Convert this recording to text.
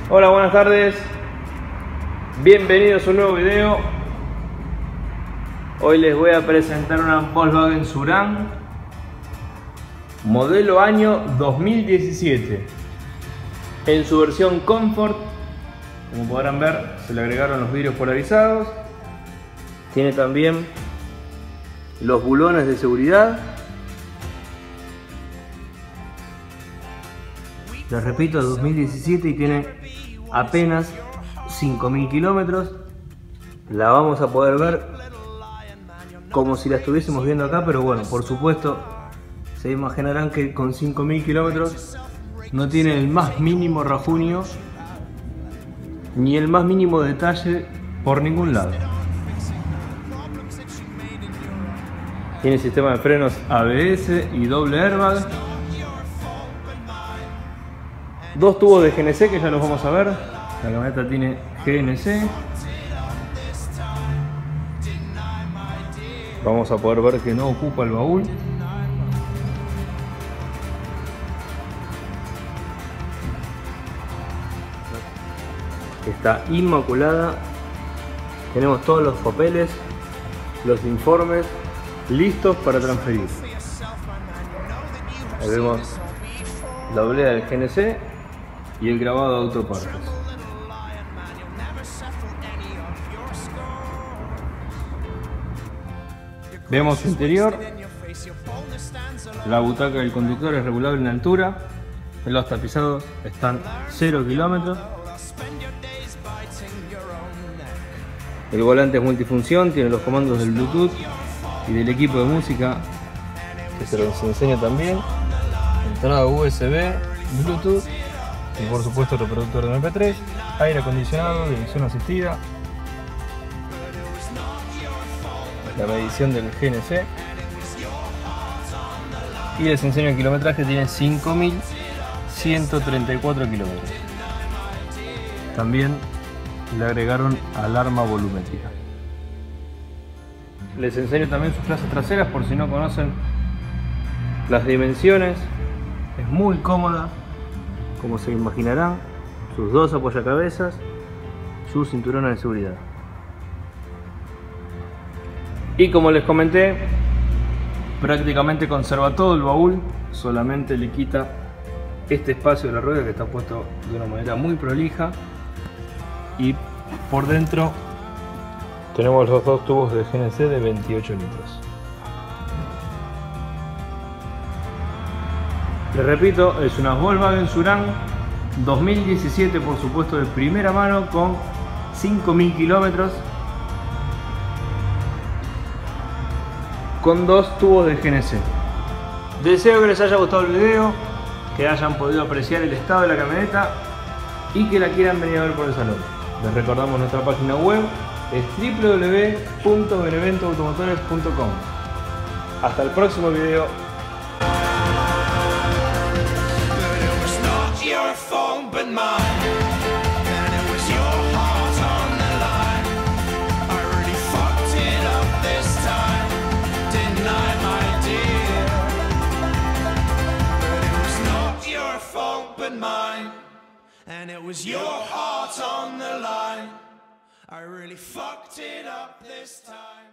Hola, buenas tardes. Bienvenidos a un nuevo video. Hoy les voy a presentar una Volkswagen Surán modelo año 2017 en su versión Comfort. Como podrán ver, se le agregaron los vidrios polarizados. Tiene también los bulones de seguridad. Les repito, 2017 y tiene apenas 5.000 kilómetros. La vamos a poder ver como si la estuviésemos viendo acá, pero bueno, por supuesto, se imaginarán que con 5.000 kilómetros no tiene el más mínimo rajuño ni el más mínimo detalle por ningún lado. Tiene sistema de frenos ABS y doble airbag. Dos tubos de GNC que ya los vamos a ver. La camioneta tiene GNC. Vamos a poder ver que no ocupa el baúl. Está inmaculada. Tenemos todos los papeles, los informes listos para transferir. Ahí vemos la oblea del GNC y el grabado de autopartes. Vemos su interior. La butaca del conductor es regulable en altura. Los tapizados están 0 kilómetros. El volante es multifunción, tiene los comandos del Bluetooth y del equipo de música, que se los enseño también. Entrada USB, Bluetooth y por supuesto el reproductor de MP3, aire acondicionado, dirección asistida, la medición del GNC y les enseño el kilometraje. Tiene 5.134 kilómetros. También le agregaron alarma volumétrica. Les enseño también sus plazas traseras por si no conocen las dimensiones. Es muy cómoda, como se imaginarán, sus dos apoyacabezas, sus cinturones de seguridad. Y como les comenté, prácticamente conserva todo el baúl, solamente le quita este espacio de la rueda que está puesto de una manera muy prolija. Y por dentro tenemos los dos tubos de GNC de 28 litros. Les repito, es una Volkswagen Surán 2017, por supuesto de primera mano, con 5.000 kilómetros, con dos tubos de GNC. Deseo que les haya gustado el video, que hayan podido apreciar el estado de la camioneta y que la quieran venir a ver por el salón. Les recordamos nuestra página web, es www.beneventoutomotores.com. Hasta el próximo video. And it was your heart on the line. I really fucked it up this time.